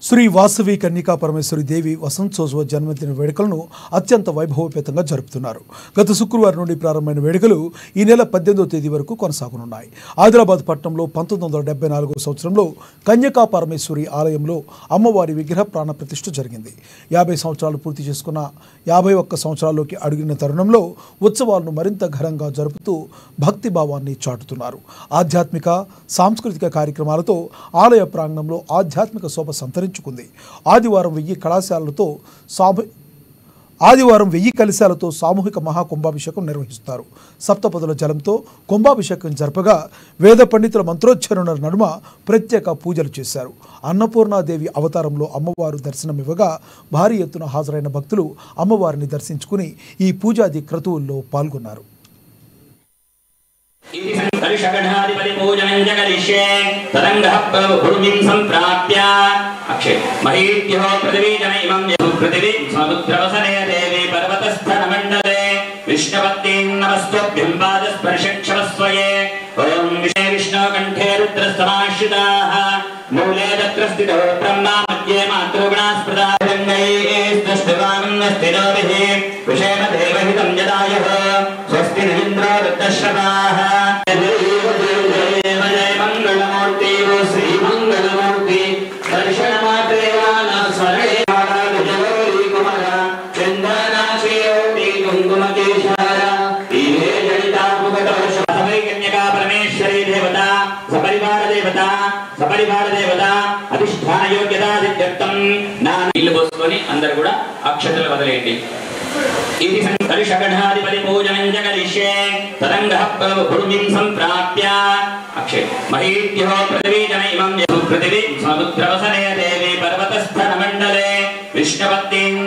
శ్రీ వాసవి కన్యకా పరమేశ్వరి దేవి వసంతోత్సవ జన్మదిన వేడుకలను అత్యంత వైభవపేతంగా జరుపుతున్నారు. గత శుక్రవారం నుండి ప్రారంభమైన వేడుకలు ఈ నెల 18వ తేదీ వరకు కొనసాగనున్నాయి. ఆదిలాబాద్ పట్టణంలో 1974వ సంవత్సరంలో కన్యకా పరమేశ్వరి ఆలయంలో అమ్మవారి విగ్రహ ప్రాణ ప్రతిష్ఠ జరిగింది. 50 సంవత్సరాలు పూర్తి చేసుకున్న 51 సంవత్సరాల్లోకి అడుగున తరుణంలో ఉత్సవాలను మరింత ఘనంగా జరుపుతూ భక్తి భావాన్ని చాటుతున్నారు. ఆధ్యాత్మిక సాంస్కృతిక కార్యక్రమాలతో ఆలయ ప్రాంగణంలో ఆధ్యాత్మిక శోభ సంతరించుకుంది. ఆదివారం 1000 కలశాలతో సామూహిక మహాకుంభాభిషేకం నిర్వహిస్తారు. సప్తపదుల జలంతో కుంభాభిషేకం జరపగా వేద పండితుల మంత్రోచ్చరణల నడుమ ప్రత్యేక పూజలు చేశారు. అన్నపూర్ణాదేవి అవతారంలో అమ్మవారు దర్శనమివ్వగా భారీ ఎత్తున హాజరైన భక్తులు అమ్మవారిని దర్శించుకుని ఈ పూజాది క్రతువుల్లో పాల్గొన్నారు. मूले तत्र स्थितो ब्रह्मा मध्ये मातृगुणास्पृता गङ्गैस्तुष्टवानस्तिनोभिः विषेमदेवहितं यदायुः स्वस्ति न इन्द्रो वृद्धश्रवाः जय मङ्गलमूर्ति श्रीमङ्गलमूर्ति दर्शनमात्रेवाना स्वरे जलोरी कुमार चन्दनाश्रीयोति कुङ्कुमकेशार ईहे जनिता मुगतोष कन्यका परमेश्वरी देवता सपरिवार देवता अधिष्ठान योग्यता सिद्ध्यर्थं నీళ్లు పోసుకొని అందరూ కూడా అక్షతలు వదిలేయండి. ఇది సంకర్షగణాధిపతి పూజనం జగరిష్యే తరంగః భూమిం సంప్రాప్య అక్షయ మహీత్యో పృథివీజనైమం పృథివీ సముద్రవసనే దేవి పర్వతస్థన మండలే విష్ణుపత్తిం